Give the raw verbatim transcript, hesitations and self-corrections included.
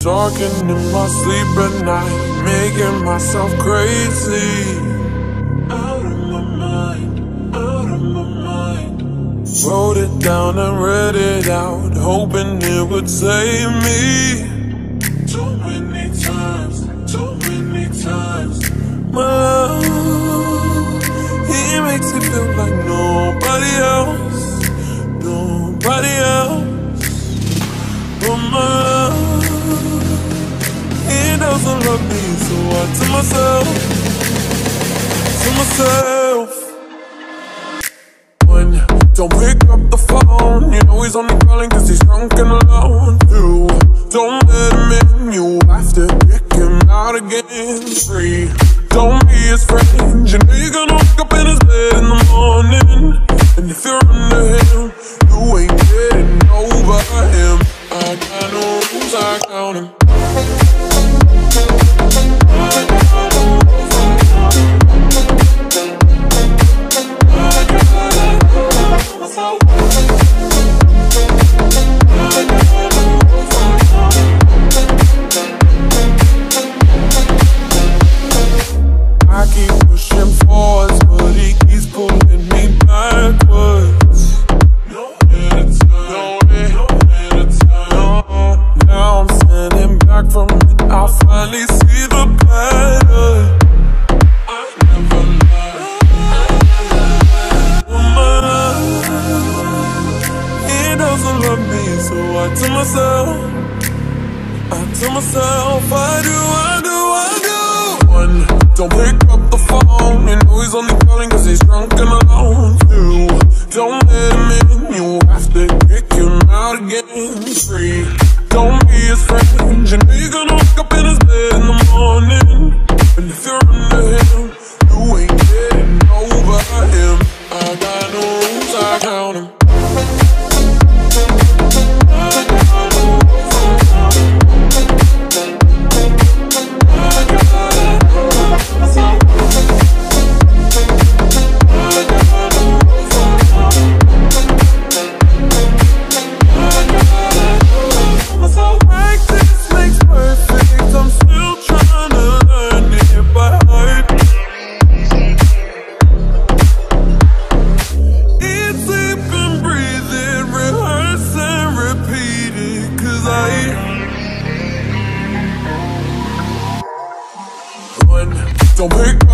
Talking in my sleep at night, making myself crazy. Out of my mind, out of my mind. Wrote it down and read it out, hoping it would save me. Too many times, too many times. My love, he makes it feel like nobody else, nobody else. But my love, he doesn't love me, so I tell myself, to myself, one, don't pick up the phone. You know he's only calling cause he's drunk and alone. Two, don't let him in, you have to kick him out again. Three, don't be his friend. You know you're gonna wake up in his bed in the morning, and if you're under him, you ain't getting over him. I got no rules, I count him. I keep pushing forwards, but he keeps pulling me backwards. No anytime, no anytime, no. Now I'm standing back from it, I finally see the pattern. I never lied, woman, he doesn't love me, so I tell myself, I tell myself, I do, I do, I do. One, don't pick up the phone. You know he's only calling cause he's drunk and alone. Two, don't let him in, you have to kick him out again. Three, don't be his friend. You know you're gonna wake up in his bed in the morning, and if you're under him, you ain't getting over him. I got no rules, I count him. Don't pick